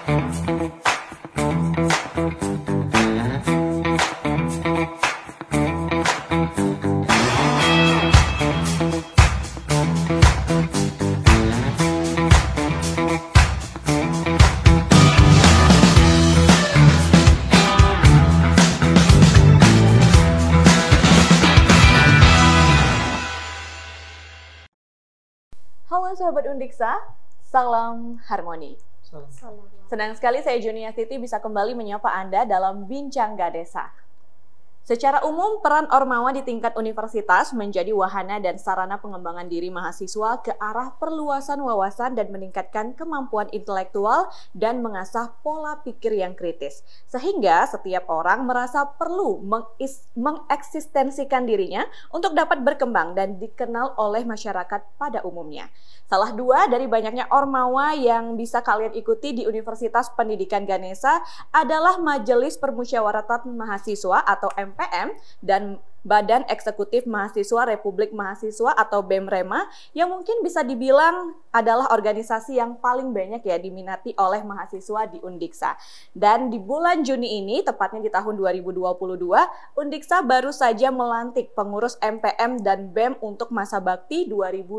Halo Sobat Undiksa, salam harmoni. Senang sekali saya Juniastiti bisa kembali menyapa Anda dalam Bincang Gadesa. Secara umum, peran Ormawa di tingkat universitas menjadi wahana dan sarana pengembangan diri mahasiswa ke arah perluasan wawasan dan meningkatkan kemampuan intelektual dan mengasah pola pikir yang kritis. Sehingga setiap orang merasa perlu mengeksistensikan dirinya untuk dapat berkembang dan dikenal oleh masyarakat pada umumnya. Salah dua dari banyaknya Ormawa yang bisa kalian ikuti di Universitas Pendidikan Ganesha adalah Majelis Permusyawaratan Mahasiswa atau MPM dan Badan Eksekutif Mahasiswa Republik Mahasiswa atau BEM-REMA yang mungkin bisa dibilang adalah organisasi yang paling banyak ya diminati oleh mahasiswa di Undiksa. Dan di bulan Juni ini, tepatnya di tahun 2022, Undiksa baru saja melantik pengurus MPM dan BEM untuk masa bakti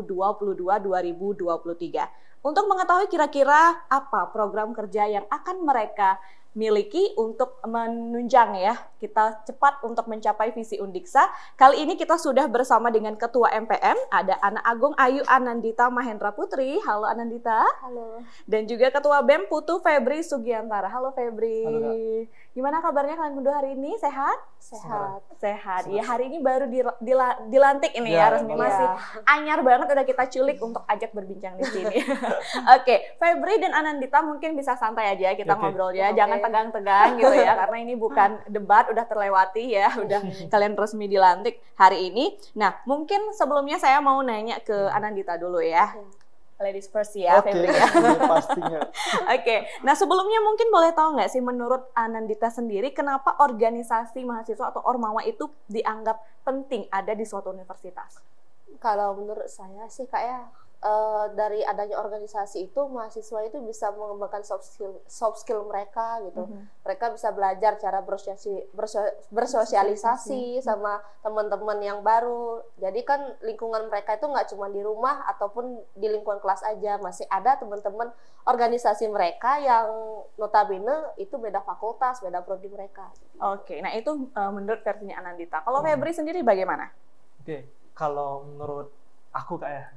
2022-2023. Untuk mengetahui kira-kira apa program kerja yang akan mereka miliki untuk menunjang ya kita cepat untuk mencapai visi Undiksa. Kali ini kita sudah bersama dengan Ketua MPM, ada Ana Agung Ayu Anandita Mahendra Putri. Halo Anandita. Halo. Dan juga Ketua BEM Putu Febri Sugiantara. Halo Febri. Halo, Gimana kabarnya kalian berdua hari ini? Sehat? Sehat. Iya, hari ini baru dilantik ini ya resmi. Masih anyar banget udah kita culik untuk ajak berbincang di sini. Oke, Febri dan Anandita mungkin bisa santai aja kita ngobrol ya. Jangan tegang-tegang gitu ya, karena ini bukan debat, udah terlewati ya, udah kalian resmi dilantik hari ini. Nah, mungkin sebelumnya saya mau nanya ke Anandita dulu ya. Ladies first ya, Febri ya. Pastinya. Oke, nah sebelumnya mungkin boleh tahu nggak sih menurut Anandita sendiri kenapa organisasi mahasiswa atau Ormawa itu dianggap penting ada di suatu universitas? Kalau menurut saya sih kayak dari adanya organisasi itu mahasiswa itu bisa mengembangkan soft skill mereka gitu. Mereka bisa belajar cara bersosialisasi sama teman-teman yang baru. Jadi kan lingkungan mereka itu nggak cuma di rumah ataupun di lingkungan kelas aja, masih ada teman-teman organisasi mereka yang notabene itu beda fakultas, beda prodi mereka. Oke, nah itu menurut versinya Anandita. Kalau Febri sendiri bagaimana? Oke, kalau menurut aku kayak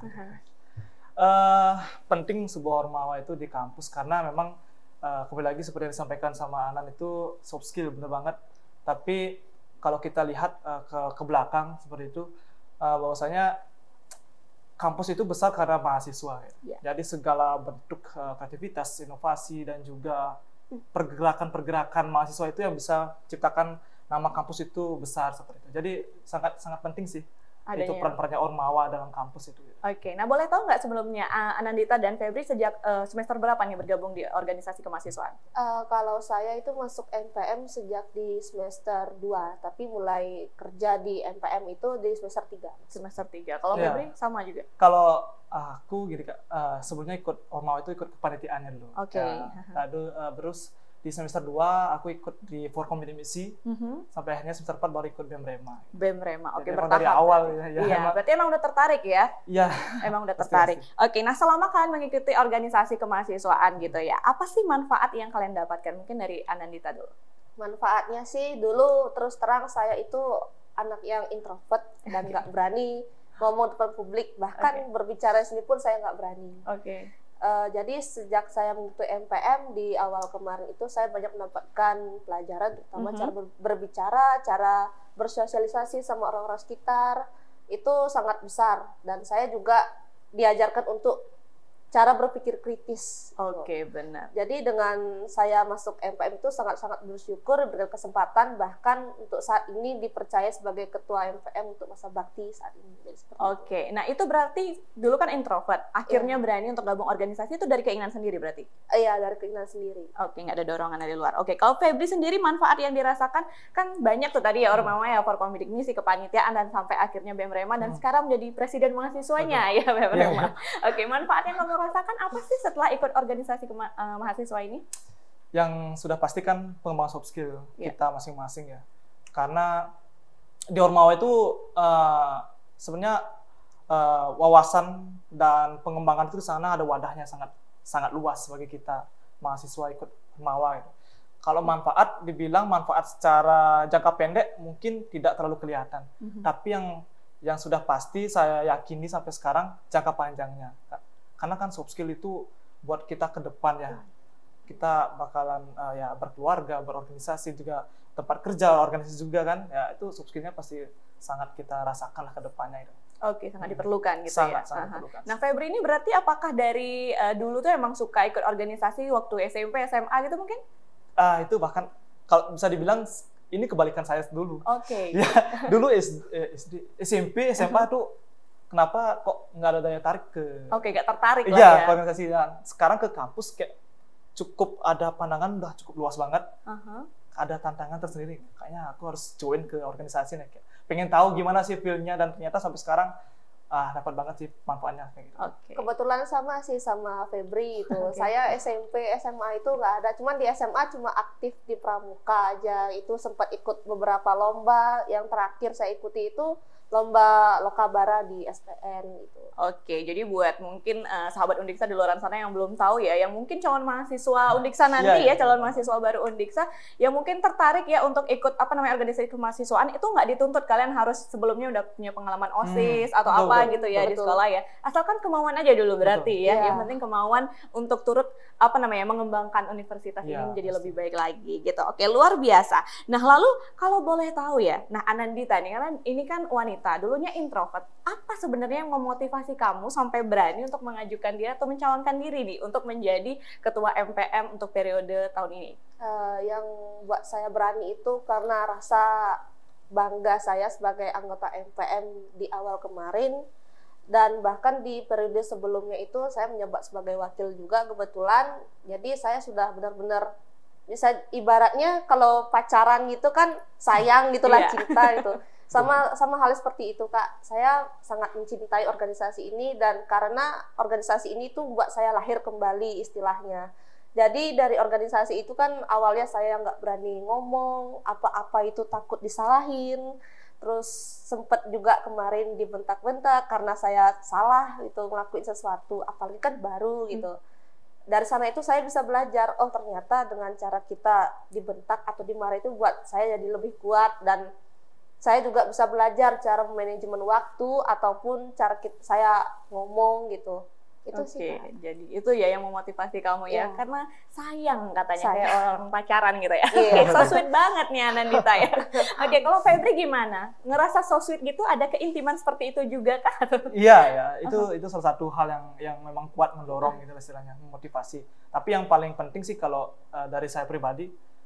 penting sebuah Ormawa itu di kampus karena memang kembali lagi seperti yang disampaikan sama Anan itu soft skill bener banget. Tapi kalau kita lihat ke belakang seperti itu, bahwasanya kampus itu besar karena mahasiswa. Jadi segala bentuk kreativitas, inovasi dan juga pergerakan-pergerakan mahasiswa itu yang bisa ciptakan nama kampus itu besar seperti itu. Jadi sangat penting sih. Itu peran-perannya Ormawa dalam kampus itu. Oke, nah boleh tahu nggak sebelumnya Anandita dan Febri sejak semester berapa nih bergabung di organisasi kemahasiswaan? Kalau saya itu masuk MPM sejak di semester 2, tapi mulai kerja di MPM itu di semester 3. Semester 3. Kalau Febri sama juga? Kalau aku gini Kak, sebelumnya ikut Ormawa itu ikut kepanitiaannya dulu. Oke. Terus di semester 2 aku ikut di Forkom Binemisi, sampai akhirnya semester 4 baru ikut BEM-REMA. BEM-REMA, oke, bertahap. Dari awal ya. Iya, berarti emang udah tertarik ya? Iya. Emang udah tertarik. Oke, nah selama kalian mengikuti organisasi kemahasiswaan gitu ya, apa sih manfaat yang kalian dapatkan? Mungkin dari Anandita dulu. Manfaatnya sih dulu terus terang saya itu anak yang introvert dan nggak berani ngomong depan publik, bahkan berbicara sendiri pun saya nggak berani. Jadi sejak saya mengikuti MPM di awal kemarin itu saya banyak mendapatkan pelajaran terutama cara berbicara, cara bersosialisasi sama orang-orang sekitar itu sangat besar, dan saya juga diajarkan untuk cara berpikir kritis. Oke, benar. Jadi dengan saya masuk MPM itu sangat-sangat bersyukur diberikan kesempatan, bahkan untuk saat ini dipercaya sebagai ketua MPM untuk masa bakti saat ini. Oke, nah itu berarti dulu kan introvert, akhirnya berani untuk gabung organisasi itu dari keinginan sendiri berarti? Iya, dari keinginan sendiri. Oke, nggak ada dorongan dari luar. Oke, kalau Febri sendiri manfaat yang dirasakan kan banyak tuh tadi ya Ormawa ya, Forkom Binemisi, kepanitiaan, dan sampai akhirnya BEM-REMA dan sekarang menjadi presiden mahasiswanya ya BEM-REMA. Oke, manfaat yang kamu rasakan apa sih setelah ikut organisasi mahasiswa ini? yang sudah pasti kan pengembangan soft skill kita masing-masing ya. Karena di Ormawa itu sebenarnya wawasan dan pengembangan itu di sana ada wadahnya sangat luas bagi kita mahasiswa ikut Ormawa gitu. Kalau dibilang manfaat secara jangka pendek mungkin tidak terlalu kelihatan. Tapi yang sudah pasti saya yakini sampai sekarang jangka panjangnya. Karena kan soft skill itu buat kita ke depan ya. Kita bakalan ya berkeluarga, berorganisasi juga, tempat kerja, organisasi juga kan. Ya itu soft skillnya pasti sangat kita rasakan lah ke depannya itu. Oke, sangat diperlukan gitu sangat diperlukan. Nah, Febri ini berarti apakah dari dulu tuh emang suka ikut organisasi waktu SMP, SMA gitu mungkin? Itu bahkan kalau bisa dibilang ini kebalikan saya dulu. Oke. Ya, dulu SMP, SMA tuh kenapa kok nggak ada daya tarik ke? Oke, nggak tertarik lah ya. ya. Organisasi. Sekarang ke kampus kayak cukup ada pandangan udah cukup luas banget. Ada tantangan tersendiri. Kayaknya aku harus join ke organisasi nih. Kayak pengen tahu gimana sih feel-nya dan ternyata sampai sekarang dapat banget sih manfaatnya kayak gitu. Okay. Kebetulan sama sih sama Febri itu. Saya SMP, SMA itu nggak ada. Cuman di SMA cuma aktif di pramuka aja. Itu sempat ikut beberapa lomba. Yang terakhir saya ikuti itu lomba Lokabara di SPN gitu. Oke, jadi buat mungkin sahabat Undiksa di luar sana yang belum tahu ya, yang mungkin calon mahasiswa Undiksa nanti calon mahasiswa baru Undiksa, yang mungkin tertarik ya untuk ikut organisasi kemahasiswaan, itu nggak dituntut kalian harus sebelumnya udah punya pengalaman OSIS atau apa gitu ya di sekolah ya. Asalkan kemauan aja dulu berarti ya. Yang penting kemauan untuk turut mengembangkan universitas ini menjadi lebih baik lagi gitu. Oke, luar biasa. Nah, lalu kalau boleh tahu ya, nah Anandita nih, karena ini kan wanita, dulunya introvert. Apa sebenarnya yang memotivasi kamu sampai berani untuk mengajukan diri atau mencalonkan diri nih untuk menjadi ketua MPM untuk periode tahun ini? Yang buat saya berani itu karena rasa bangga saya sebagai anggota MPM di awal kemarin. Dan bahkan di periode sebelumnya itu saya menjabat sebagai wakil juga kebetulan. Jadi saya sudah benar-benar bisa ibaratnya kalau pacaran gitu kan sayang gitulah cinta gitu. Sama hal seperti itu Kak. Saya sangat mencintai organisasi ini dan karena organisasi ini tuh buat saya lahir kembali istilahnya. Jadi dari organisasi itu kan awalnya saya nggak berani ngomong, apa-apa itu takut disalahin. Terus sempat juga kemarin dibentak-bentak karena saya salah gitu ngelakuin sesuatu, apalagi kan baru gitu. Dari sana itu saya bisa belajar, oh ternyata dengan cara kita dibentak atau dimarah itu buat saya jadi lebih kuat, dan saya juga bisa belajar cara manajemen waktu ataupun cara saya ngomong gitu. Itu sih. Jadi itu ya yang memotivasi kamu ya, karena sayang katanya kayak orang pacaran gitu ya. So sweet banget nih Anandita ya. Oke, kalau Febri gimana? Ngerasa so sweet gitu, ada keintiman seperti itu juga kan? Iya ya, itu salah satu hal yang memang kuat mendorong gitu istilahnya, memotivasi. Tapi yang paling penting sih kalau dari saya pribadi,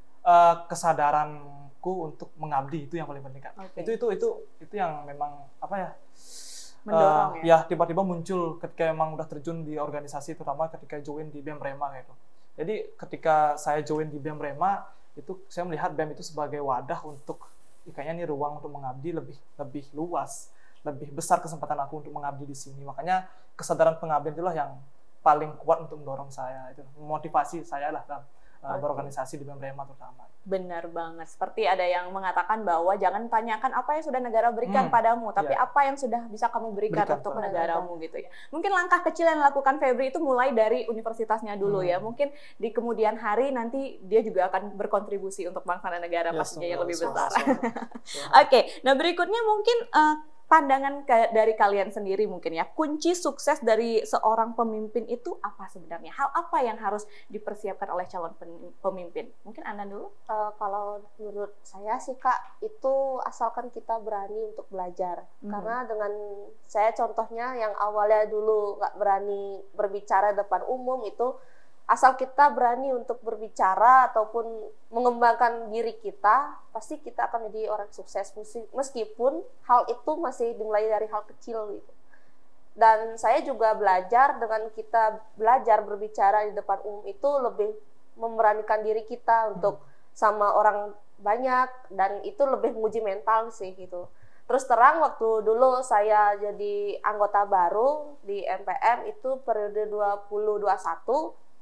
kesadaranku untuk mengabdi itu yang paling penting kan. Itu yang memang mendorong ya tiba-tiba muncul ketika emang udah terjun di organisasi, terutama ketika join di BEM Rema gitu. Jadi ketika saya join di BEM Rema itu saya melihat BEM itu sebagai wadah untuk kayaknya nih ruang untuk mengabdi lebih luas, lebih besar kesempatan aku untuk mengabdi di sini. Makanya kesadaran pengabdian itulah yang paling kuat untuk mendorong saya, itu motivasi saya lah dalam berorganisasi di BEM Rema terutama. Benar banget. Seperti ada yang mengatakan bahwa jangan tanyakan apa yang sudah negara berikan padamu, tapi apa yang sudah bisa kamu berikan untuk negaramu gitu ya. Mungkin langkah kecil yang dilakukan Febri itu mulai dari universitasnya dulu ya. Mungkin di kemudian hari nanti dia juga akan berkontribusi untuk bangsa dan negara pastinya yang lebih besar. Oke, nah berikutnya mungkin pandangan dari kalian sendiri mungkin ya, kunci sukses dari seorang pemimpin itu apa sebenarnya? Hal apa yang harus dipersiapkan oleh calon pemimpin? Mungkin Anda dulu? Kalau menurut saya sih Kak, itu asalkan kita berani untuk belajar. Karena dengan saya contohnya yang awalnya dulu nggak berani berbicara depan umum itu, asal kita berani untuk berbicara ataupun mengembangkan diri kita, pasti kita akan menjadi orang sukses meskipun hal itu masih dimulai dari hal kecil gitu. Dan saya juga belajar dengan kita belajar berbicara di depan umum itu lebih memberanikan diri kita untuk sama orang banyak, dan itu lebih menguji mental sih gitu. Terus terang waktu dulu saya jadi anggota baru di MPM itu periode 2021,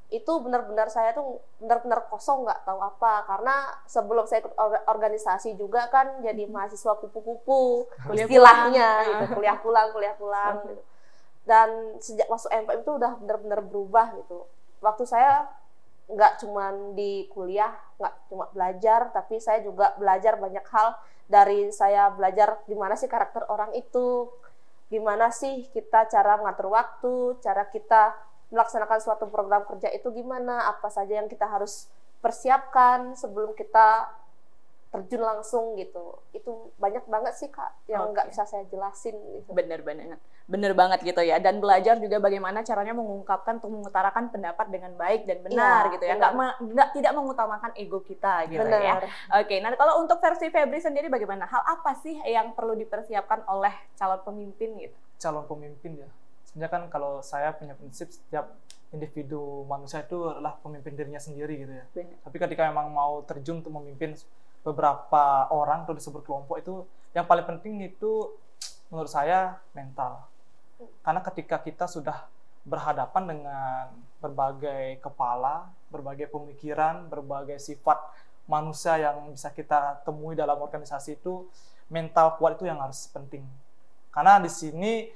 itu benar-benar saya tuh benar-benar kosong, nggak tahu apa, karena sebelum saya ikut organisasi juga kan jadi mahasiswa kupu-kupu istilahnya gitu, kuliah pulang gitu. Dan sejak masuk MPM itu udah benar-benar berubah gitu. Waktu saya nggak cuma di kuliah, nggak cuma belajar, tapi saya juga belajar banyak hal. Dari saya belajar gimana sih karakter orang itu, gimana sih kita cara mengatur waktu, cara kita melaksanakan suatu program kerja itu gimana, apa saja yang kita harus persiapkan sebelum kita terjun langsung gitu. Itu banyak banget sih Kak yang nggak bisa saya jelasin gitu. Bener banget gitu ya. Dan belajar juga bagaimana caranya mengungkapkan atau mengutarakan pendapat dengan baik dan benar gitu ya. Tidak mengutamakan ego kita gitu ya. Oke, nah kalau untuk versi Febri sendiri bagaimana? Hal apa sih yang perlu dipersiapkan oleh calon pemimpin gitu? Calon pemimpin ya. Sebenarnya kan kalau saya punya prinsip setiap individu manusia itu adalah pemimpin dirinya sendiri gitu ya. Benar. Tapi ketika memang mau terjun untuk memimpin beberapa orang atau disebut kelompok, itu yang paling penting itu menurut saya mental. Karena ketika kita sudah berhadapan dengan berbagai kepala, berbagai pemikiran, berbagai sifat manusia yang bisa kita temui dalam organisasi, itu mental kuat itu yang harus penting. Karena di sini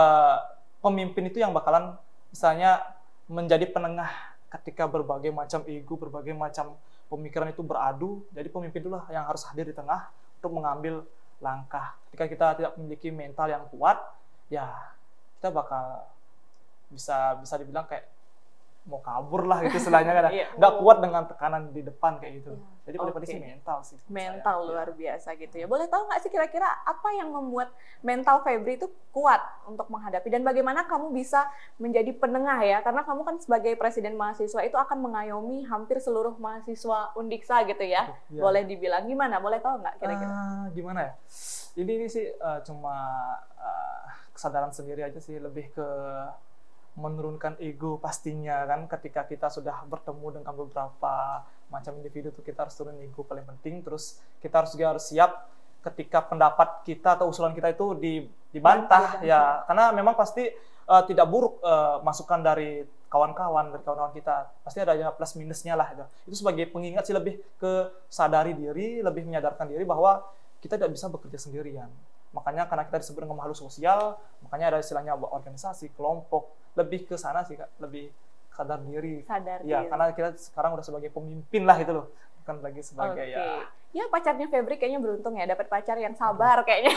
pemimpin itu yang bakalan misalnya menjadi penengah ketika berbagai macam ego, berbagai macam pemikiran itu beradu. Jadi pemimpin itulah yang harus hadir di tengah untuk mengambil langkah. Ketika kita tidak memiliki mental yang kuat, ya kita bakal bisa dibilang kayak mau kabur lah gitu istilahnya kan. Nggak kuat dengan tekanan di depan kayak gitu. Jadi paling penting sih mental sih. Mental luar biasa gitu ya. Boleh tahu nggak sih kira-kira apa yang membuat mental Febri itu kuat untuk menghadapi, dan bagaimana kamu bisa menjadi penengah ya? Karena kamu kan sebagai presiden mahasiswa itu akan mengayomi hampir seluruh mahasiswa Undiksa gitu ya. Boleh dibilang gimana? Boleh tahu nggak kira-kira? Gimana ya? Ini sih cuma kesadaran sendiri aja sih, lebih ke menurunkan ego pastinya kan. Ketika kita sudah bertemu dengan beberapa macam individu tuh kita harus turun ego paling penting. Terus kita harus siap ketika pendapat kita atau usulan kita itu dibantah ya, karena memang pasti tidak buruk masukan dari kawan-kawan kita, pasti ada plus minusnya lah itu sebagai pengingat sih, lebih ke sadari diri, lebih menyadarkan diri bahwa kita tidak bisa bekerja sendirian. Makanya karena kita disebut dengan makhluk sosial, makanya ada istilahnya organisasi, kelompok, lebih ke sana sih Kak, lebih sadar diri. Ya, karena kita sekarang udah sebagai pemimpin lah itu loh, bukan lagi sebagai ya pacarnya Febri kayaknya beruntung ya, dapat pacar yang sabar kayaknya.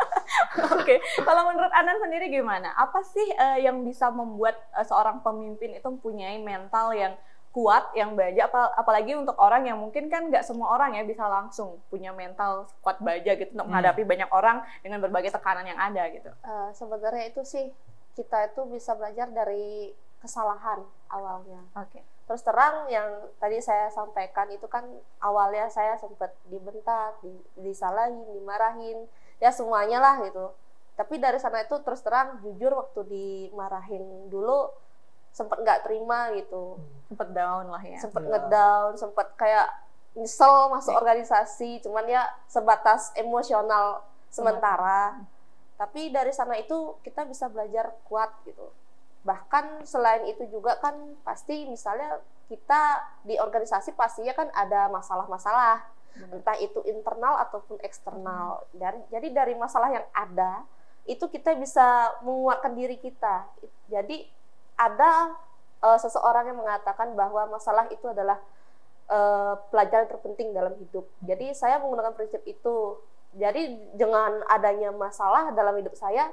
Oke, kalau menurut Anan sendiri gimana? Apa sih yang bisa membuat seorang pemimpin itu mempunyai mental yang kuat, yang baja, apalagi untuk orang yang mungkin kan nggak semua orang ya bisa langsung punya mental kuat baja gitu untuk menghadapi banyak orang dengan berbagai tekanan yang ada gitu. Sebenarnya itu sih kita itu bisa belajar dari kesalahan awalnya. Terus terang yang tadi saya sampaikan itu kan awalnya saya sempat dibentak, disalahin, dimarahin, ya semuanya lah gitu. Tapi dari sana itu terus terang jujur waktu dimarahin dulu sempat nggak terima gitu, sempat down lah ya, sempat ngedown, sempat kayak nyesel masuk organisasi, cuman ya sebatas emosional sementara. Tapi dari sana itu kita bisa belajar kuat gitu. Bahkan selain itu juga kan pasti misalnya kita di organisasi pastinya kan ada masalah-masalah, entah itu internal ataupun eksternal. Jadi dari masalah yang ada itu kita bisa menguatkan diri kita. Jadi ada seseorang yang mengatakan bahwa masalah itu adalah pelajaran terpenting dalam hidup. Jadi saya menggunakan prinsip itu. Jadi dengan adanya masalah dalam hidup saya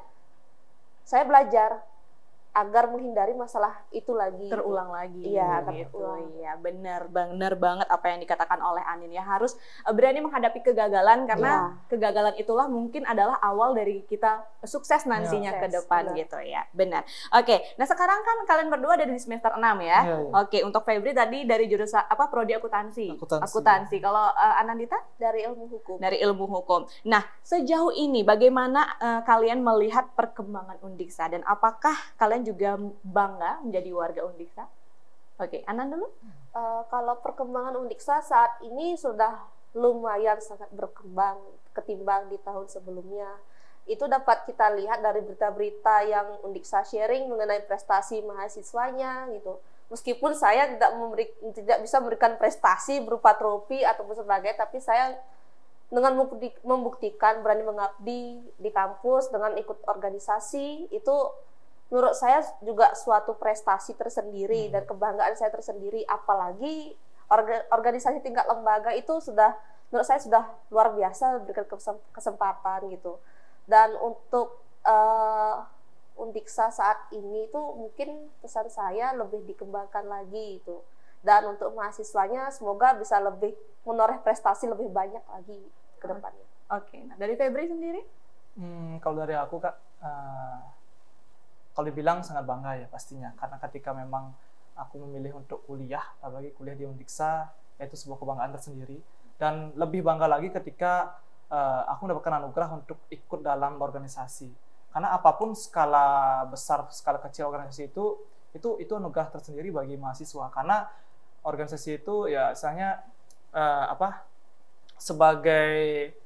belajar agar menghindari masalah itu lagi terulang lagi. Iya, gitu. Iya, benar banget apa yang dikatakan oleh Anin ya. Harus berani menghadapi kegagalan, karena kegagalan itulah mungkin adalah awal dari kita sukses nantinya ke depan gitu ya. Benar. Oke, nah sekarang kan kalian berdua ada di semester 6 ya. Oke, untuk Febri tadi dari jurusan prodi akuntansi. Kalau Anandita dari ilmu hukum. Dari ilmu hukum. Nah, sejauh ini bagaimana kalian melihat perkembangan Undiksa, dan apakah kalian juga bangga menjadi warga Undiksa? Oke, Anan dulu. Kalau perkembangan Undiksa saat ini sudah lumayan sangat berkembang ketimbang di tahun sebelumnya. Itu dapat kita lihat dari berita-berita yang Undiksa sharing mengenai prestasi mahasiswanya gitu. meskipun saya tidak bisa memberikan prestasi berupa trofi ataupun sebagainya, tapi saya dengan membuktikan berani mengabdi di kampus dengan ikut organisasi, itu menurut saya juga suatu prestasi tersendiri dan kebanggaan saya tersendiri. Apalagi organisasi tingkat lembaga itu sudah, menurut saya sudah luar biasa, berikan kesempatan gitu. Dan untuk Undiksa saat ini itu mungkin pesan saya lebih dikembangkan lagi itu. Dan untuk mahasiswanya semoga bisa lebih menoreh prestasi lebih banyak lagi ke depannya. Oke, nah dari Febri sendiri? Kalau dari aku Kak, kalau dibilang sangat bangga ya pastinya. Karena ketika memang aku memilih untuk kuliah, apalagi kuliah di Undiksa, itu sebuah kebanggaan tersendiri. Dan lebih bangga lagi ketika aku mendapatkan anugerah untuk ikut dalam organisasi. Karena apapun skala besar, skala kecil organisasi itu anugerah tersendiri bagi mahasiswa. Karena organisasi itu ya misalnya sebagai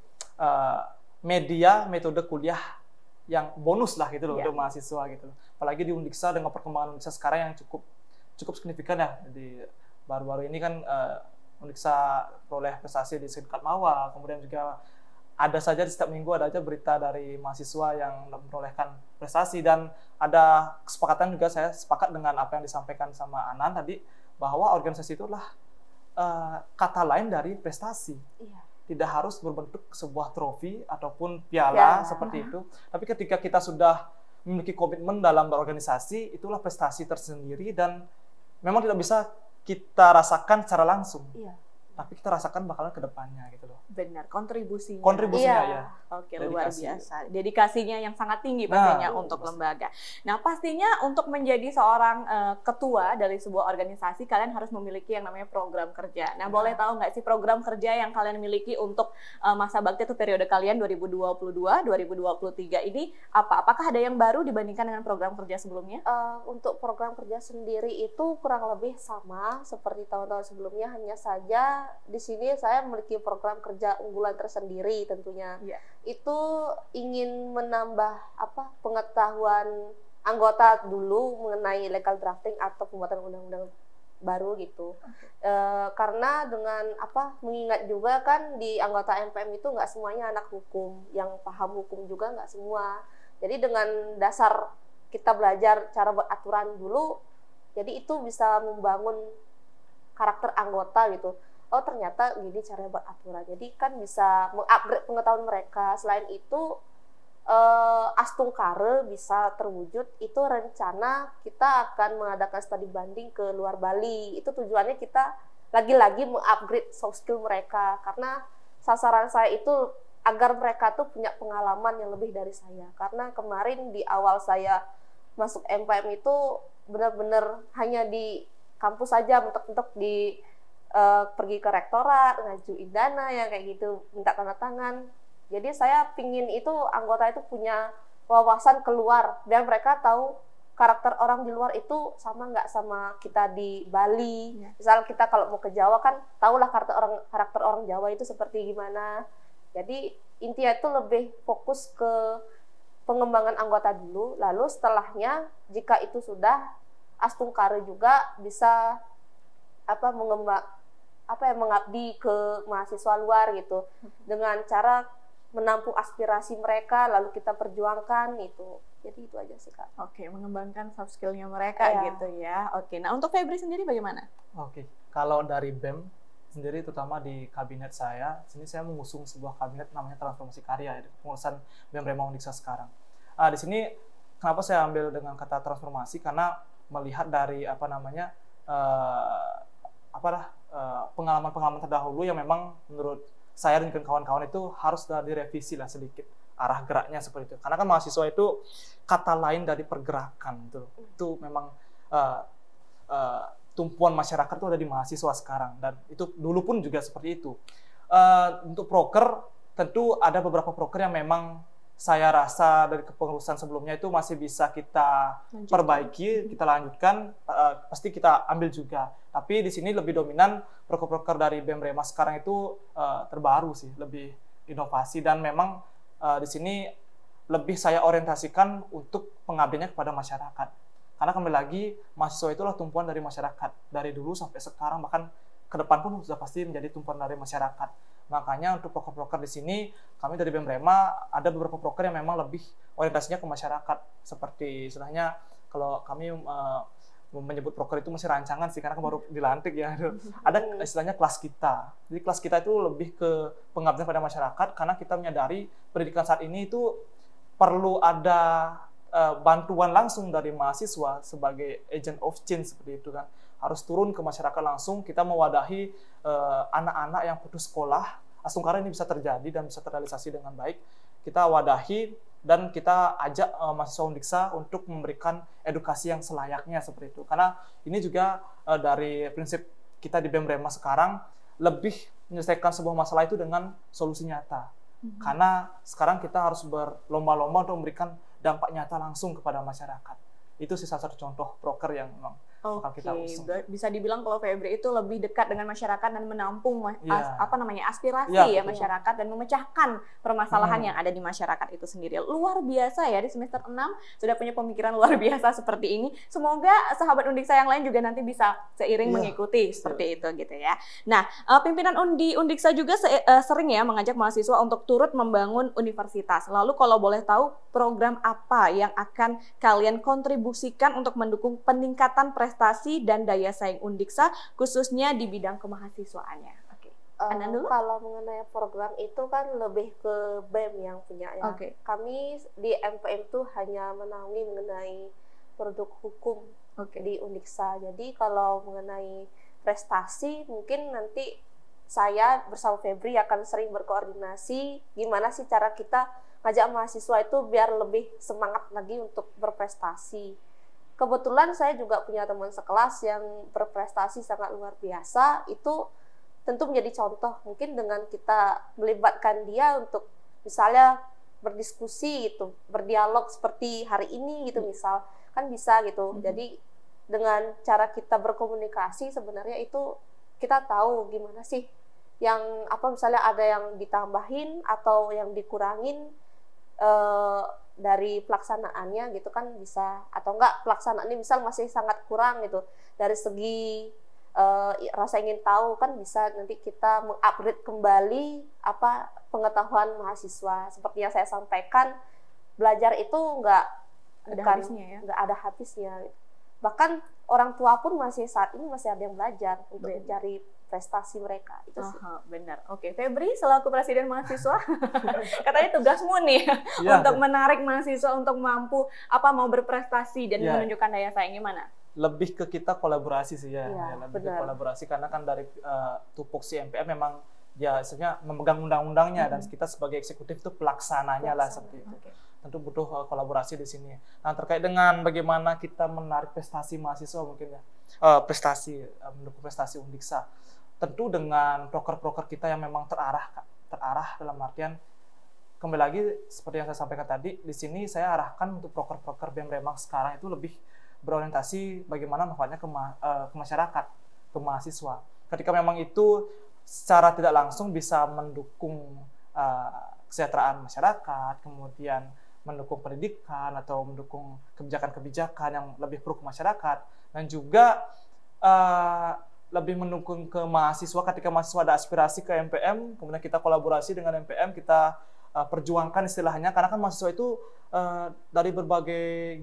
media metode kuliah yang bonus lah gitu loh untuk mahasiswa gitu. Apalagi di Undiksa dengan perkembangan Undiksa sekarang yang cukup signifikan ya. Di baru-baru ini kan Undiksa peroleh prestasi di Sindikat Mawar, kemudian juga ada saja di setiap minggu ada aja berita dari mahasiswa yang memperolehkan prestasi, dan ada kesepakatan juga, saya sepakat dengan apa yang disampaikan sama Anan tadi, bahwa organisasi itu adalah kata lain dari prestasi. Iya. Tidak harus berbentuk sebuah trofi ataupun piala seperti itu, tapi ketika kita sudah memiliki komitmen dalam berorganisasi, itulah prestasi tersendiri dan memang tidak bisa kita rasakan secara langsung. Iya. Tapi kita rasakan bakalan ke depannya gitu loh. Benar, kontribusinya ya. Oke, luar biasa. Dedikasinya yang sangat tinggi pastinya untuk lembaga. Nah, pastinya untuk menjadi seorang ketua dari sebuah organisasi, kalian harus memiliki yang namanya program kerja. Nah, boleh tahu nggak sih program kerja yang kalian miliki untuk masa bakti itu periode kalian 2022-2023 ini apa? Apakah ada yang baru dibandingkan dengan program kerja sebelumnya? Untuk program kerja sendiri itu kurang lebih sama seperti tahun-tahun sebelumnya, hanya saja di sini saya memiliki program kerja unggulan tersendiri tentunya. Itu ingin menambah pengetahuan anggota dulu mengenai legal drafting atau pembuatan undang-undang baru gitu. Karena dengan mengingat juga kan di anggota MPM itu nggak semuanya anak hukum, yang paham hukum juga nggak semua. Jadi dengan dasar kita belajar cara buat aturan dulu, jadi itu bisa membangun karakter anggota gitu. Oh ternyata gini caranya buat aturan, jadi kan bisa mengupgrade pengetahuan mereka. Selain itu Astungkare bisa terwujud, itu rencana kita akan mengadakan studi banding ke luar Bali. Itu tujuannya kita lagi-lagi mengupgrade soft skill mereka, karena sasaran saya itu agar mereka tuh punya pengalaman yang lebih dari saya. Karena kemarin di awal saya masuk MPM itu benar-benar hanya di kampus saja, mentok-mentok di pergi ke rektorat, ngajuin dana yang kayak gitu, minta tanda tangan. Jadi saya pingin itu anggota itu punya wawasan keluar, biar mereka tahu karakter orang di luar itu sama nggak sama kita di Bali. Misal kita kalau mau ke Jawa kan tahulah karakter orang Jawa itu seperti gimana. Jadi intinya itu lebih fokus ke pengembangan anggota dulu, lalu setelahnya jika itu sudah, Astungkare juga bisa mengabdi ke mahasiswa luar gitu, dengan cara menampung aspirasi mereka lalu kita perjuangkan itu. Jadi itu aja sih Kak. Oke, mengembangkan soft skill-nya mereka gitu ya. Oke, nah untuk Febri sendiri bagaimana? Oke, kalau dari BEM sendiri, terutama di kabinet saya, sini saya mengusung sebuah kabinet namanya Transformasi Karya, pengurusan BEM Rema Undiksa sekarang. Di sini kenapa saya ambil dengan kata transformasi, karena melihat dari pengalaman-pengalaman terdahulu yang memang menurut saya dan kawan-kawan itu harus direvisi lah sedikit arah geraknya seperti itu. Karena kan mahasiswa itu kata lain dari pergerakan itu memang tumpuan masyarakat itu ada di mahasiswa sekarang, dan itu dulu pun juga seperti itu. Untuk proker tentu ada beberapa proker yang memang saya rasa dari kepengurusan sebelumnya itu masih bisa kita perbaiki, kita lanjutkan, pasti kita ambil juga. Tapi di sini lebih dominan proker-proker dari BEM Rema sekarang itu terbaru sih, lebih inovasi, dan memang di sini lebih saya orientasikan untuk pengabdiannya kepada masyarakat. Karena kembali lagi mahasiswa itulah tumpuan dari masyarakat dari dulu sampai sekarang, bahkan ke depan pun sudah pasti menjadi tumpuan dari masyarakat. Makanya untuk proker-proker di sini kami dari BEM Rema ada beberapa proker yang memang lebih orientasinya ke masyarakat, seperti istilahnya kalau kami menyebut proker itu masih rancangan sih karena baru dilantik ya. Ada istilahnya kelas kita. Jadi kelas kita itu lebih ke pengabdian pada masyarakat karena kita menyadari pendidikan saat ini itu perlu ada bantuan langsung dari mahasiswa sebagai agent of change seperti itu kan. Harus turun ke masyarakat langsung, kita mewadahi anak-anak yang putus sekolah. Asungkara ini bisa terjadi dan bisa terrealisasi dengan baik. Kita wadahi dan kita ajak mahasiswa Undiksa untuk memberikan edukasi yang selayaknya seperti itu. Karena ini juga dari prinsip kita di BEM Rema sekarang lebih menyelesaikan sebuah masalah itu dengan solusi nyata. Karena sekarang kita harus berlomba-lomba untuk memberikan dampak nyata langsung kepada masyarakat. Itu sih salah satu contoh proker yang memang bakal kita usung. Bisa dibilang kalau Febri itu lebih dekat dengan masyarakat dan menampung aspirasi masyarakat dan memecahkan permasalahan yang ada di masyarakat itu sendiri. Luar biasa ya, di semester 6 sudah punya pemikiran luar biasa seperti ini. Semoga sahabat Undiksa yang lain juga nanti bisa seiring mengikuti seperti itu gitu ya. Nah, pimpinan Undiksa juga sering ya mengajak mahasiswa untuk turut membangun universitas. Lalu kalau boleh tahu program apa yang akan kalian kontribusikan untuk mendukung peningkatan prestasi dan daya saing Undiksa khususnya di bidang kemahasiswaannya? Oke. Kalau mengenai program itu kan lebih ke BEM yang punya ya. Kami di MPM tuh hanya menaungi mengenai produk hukum di Undiksa. Jadi kalau mengenai prestasi mungkin nanti saya bersama Febri akan sering berkoordinasi gimana sih cara kita ngajak mahasiswa itu biar lebih semangat lagi untuk berprestasi. Kebetulan saya juga punya teman sekelas yang berprestasi sangat luar biasa, itu tentu menjadi contoh. Mungkin dengan kita melibatkan dia untuk misalnya berdiskusi gitu, berdialog seperti hari ini gitu misal, kan bisa gitu. Jadi dengan cara kita berkomunikasi sebenarnya itu kita tahu gimana sih yang misalnya ada yang ditambahin atau yang dikurangin dari pelaksanaannya gitu kan bisa, atau enggak pelaksanaannya misal masih sangat kurang gitu dari segi rasa ingin tahu, kan bisa nanti kita mengupgrade kembali pengetahuan mahasiswa. Seperti yang saya sampaikan, belajar itu nggak ada habisnya. Bahkan orang tua pun saat ini masih ada yang belajar untuk mencari prestasi mereka. Itu sih. Benar. Oke, Febri selaku presiden mahasiswa, katanya tugasmu nih untuk menarik mahasiswa untuk mampu mau berprestasi dan menunjukkan daya saing gimana? Lebih ke kita kolaborasi sih lebih ke kolaborasi karena kan dari tupoksi MPM memang dia sebenarnya memegang undang-undangnya dan kita sebagai eksekutif itu pelaksananya lah seperti itu. Tentu butuh kolaborasi di sini. Nah, terkait dengan bagaimana kita menarik prestasi mahasiswa mungkin mendukung prestasi Undiksa. Tentu dengan proker-proker kita yang memang terarah dalam artian kembali lagi seperti yang saya sampaikan tadi, di sini saya arahkan untuk proker-proker BEM Rema sekarang itu lebih berorientasi bagaimana manfaatnya ke masyarakat, ke mahasiswa. Ketika memang itu secara tidak langsung bisa mendukung kesejahteraan masyarakat, kemudian mendukung pendidikan atau mendukung kebijakan-kebijakan yang lebih pro ke masyarakat, dan juga lebih mendukung ke mahasiswa ketika mahasiswa ada aspirasi ke MPM, kemudian kita kolaborasi dengan MPM, kita perjuangkan istilahnya, karena kan mahasiswa itu dari berbagai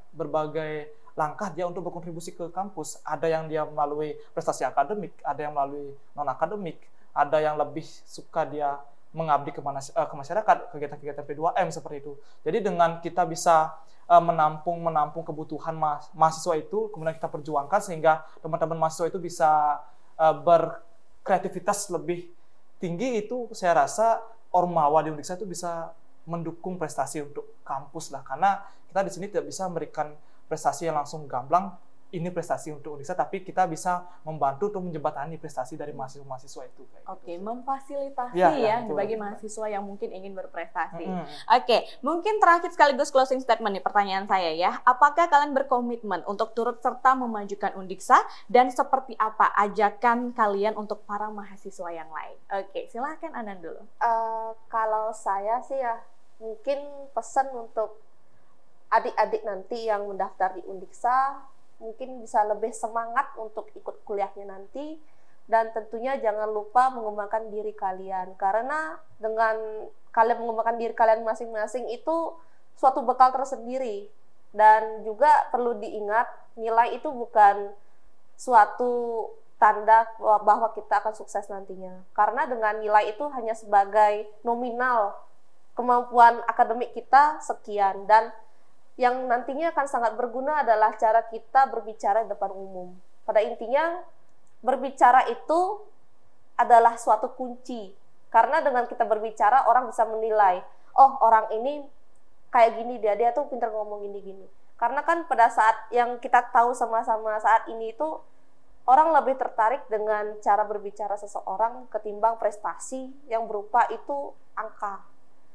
langkah dia untuk berkontribusi ke kampus. Ada yang dia melalui prestasi akademik, ada yang melalui non-akademik, ada yang lebih suka dia mengabdi ke masyarakat, kegiatan-kegiatan P2M seperti itu. Jadi dengan kita bisa menampung kebutuhan mahasiswa itu, kemudian kita perjuangkan sehingga teman-teman mahasiswa itu bisa berkreativitas lebih tinggi, itu saya rasa Ormawa di Undiksa itu bisa mendukung prestasi untuk kampus lah, karena kita di sini tidak bisa memberikan prestasi yang langsung gamblang, ini prestasi untuk Undiksa, tapi kita bisa membantu untuk menjembatani prestasi dari mahasiswa-mahasiswa itu. Memfasilitasi bagi mahasiswa yang mungkin ingin berprestasi. Mungkin terakhir sekaligus closing statement nih pertanyaan saya ya. Apakah kalian berkomitmen untuk turut serta memajukan Undiksa dan seperti apa ajakan kalian untuk para mahasiswa yang lain? Silakan Anan dulu. Kalau saya sih ya mungkin pesan untuk adik-adik nanti yang mendaftar di Undiksa mungkin bisa lebih semangat untuk ikut kuliahnya nanti. Dan tentunya jangan lupa mengembangkan diri kalian, karena dengan kalian mengembangkan diri kalian masing-masing itu suatu bekal tersendiri. Dan juga perlu diingat, nilai itu bukan suatu tanda bahwa kita akan sukses nantinya, karena dengan nilai itu hanya sebagai nominal kemampuan akademik kita sekian, dan yang nantinya akan sangat berguna adalah cara kita berbicara di depan umum. Pada intinya berbicara itu adalah suatu kunci, karena dengan kita berbicara orang bisa menilai, oh orang ini kayak gini, dia tuh pintar ngomong gini-gini. Karena kan pada saat yang kita tahu sama-sama saat ini itu orang lebih tertarik dengan cara berbicara seseorang ketimbang prestasi yang berupa itu angka.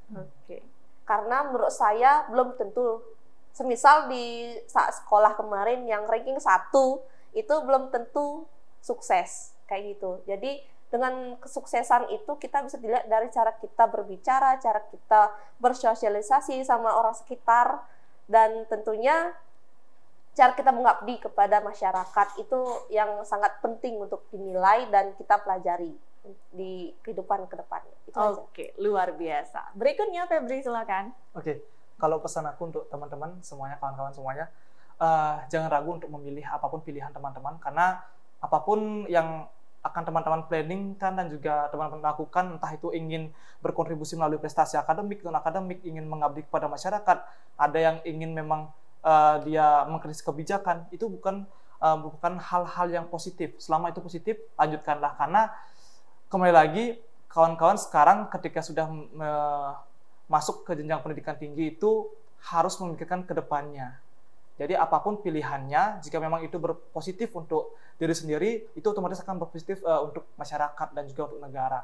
Karena menurut saya belum tentu, semisal di saat sekolah kemarin yang ranking 1 itu belum tentu sukses kayak gitu. Jadi dengan kesuksesan itu kita bisa dilihat dari cara kita berbicara, cara kita bersosialisasi sama orang sekitar, dan tentunya cara kita mengabdi kepada masyarakat itu yang sangat penting untuk dinilai dan kita pelajari di kehidupan kedepannya. Oke, luar biasa. Berikutnya Febri, silakan. Oke, kalau pesan aku untuk teman-teman semuanya, kawan-kawan semuanya, jangan ragu untuk memilih apapun pilihan teman-teman, karena apapun yang akan teman-teman planningkan dan juga teman-teman lakukan, entah itu ingin berkontribusi melalui prestasi akademik, non-akademik, ingin mengabdi kepada masyarakat, ada yang ingin memang dia mengkritis kebijakan, itu bukan hal-hal yang positif. Selama itu positif, lanjutkanlah, karena kembali lagi kawan-kawan sekarang ketika sudah masuk ke jenjang pendidikan tinggi itu harus memikirkan ke depannya. Jadi apapun pilihannya, jika memang itu berpositif untuk diri sendiri, itu otomatis akan berpositif untuk masyarakat dan juga untuk negara.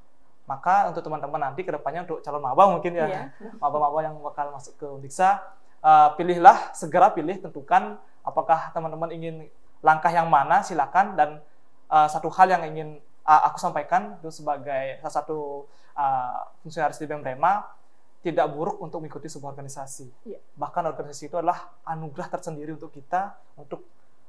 Maka untuk teman-teman nanti ke depannya untuk calon maba mungkin ya, maba-maba yang bakal masuk ke Undiksa, pilihlah, segera pilih, tentukan apakah teman-teman ingin langkah yang mana, silakan. Dan satu hal yang ingin aku sampaikan itu sebagai salah satu fungsionaris di BEM-REMA, tidak buruk untuk mengikuti sebuah organisasi. Bahkan organisasi itu adalah anugerah tersendiri untuk kita, untuk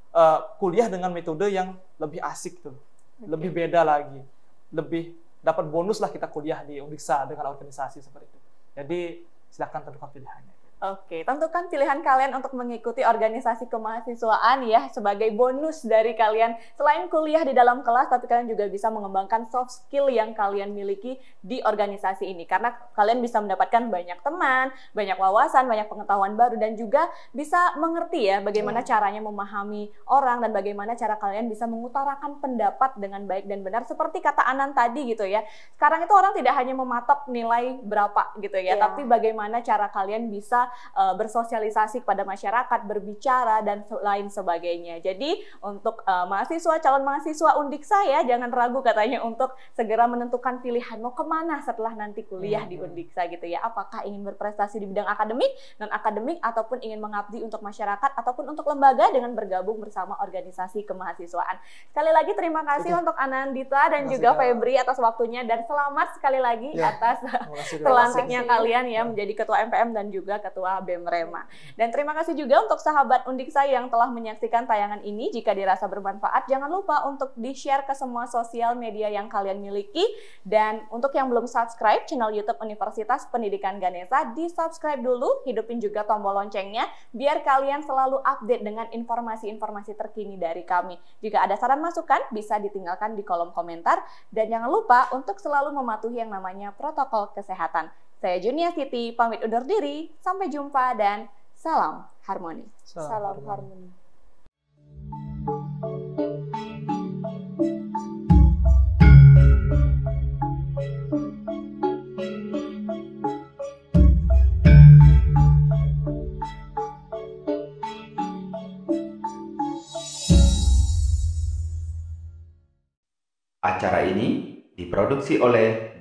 kuliah dengan metode yang lebih asik tuh, lebih beda lagi, lebih dapat bonus lah kita kuliah di Undiksa dengan organisasi seperti itu. Jadi silakan tentukan pilihannya. Oke, tentukan pilihan kalian untuk mengikuti organisasi kemahasiswaan ya, sebagai bonus dari kalian. Selain kuliah di dalam kelas, tapi kalian juga bisa mengembangkan soft skill yang kalian miliki di organisasi ini. Karena kalian bisa mendapatkan banyak teman, banyak wawasan, banyak pengetahuan baru, dan juga bisa mengerti ya bagaimana caranya memahami orang, dan bagaimana cara kalian bisa mengutarakan pendapat dengan baik dan benar. Seperti kata Anan tadi gitu ya, sekarang itu orang tidak hanya mematok nilai berapa gitu ya, tapi bagaimana cara kalian bisa bersosialisasi kepada masyarakat, berbicara, dan lain sebagainya. Jadi untuk mahasiswa, calon mahasiswa Undiksa ya, jangan ragu katanya untuk segera menentukan pilihan mau kemana setelah nanti kuliah di Undiksa gitu ya. Apakah ingin berprestasi di bidang akademik, non-akademik, ataupun ingin mengabdi untuk masyarakat, ataupun untuk lembaga dengan bergabung bersama organisasi kemahasiswaan. Sekali lagi terima kasih untuk Anandita dan juga Febri atas waktunya, dan selamat sekali lagi atas terlantiknya kalian ya menjadi Ketua MPM dan juga Ketua BEM-REMA. Dan terima kasih juga untuk sahabat Undiksa yang telah menyaksikan tayangan ini. Jika dirasa bermanfaat, jangan lupa untuk di-share ke semua sosial media yang kalian miliki. Dan untuk yang belum subscribe channel YouTube Universitas Pendidikan Ganesha, di-subscribe dulu, hidupin juga tombol loncengnya, biar kalian selalu update dengan informasi-informasi terkini dari kami. Jika ada saran masukan, bisa ditinggalkan di kolom komentar. Dan jangan lupa untuk selalu mematuhi yang namanya protokol kesehatan. Saya Junia Siti, pamit undur diri. Sampai jumpa dan salam harmoni. Salam harmoni. Acara ini diproduksi oleh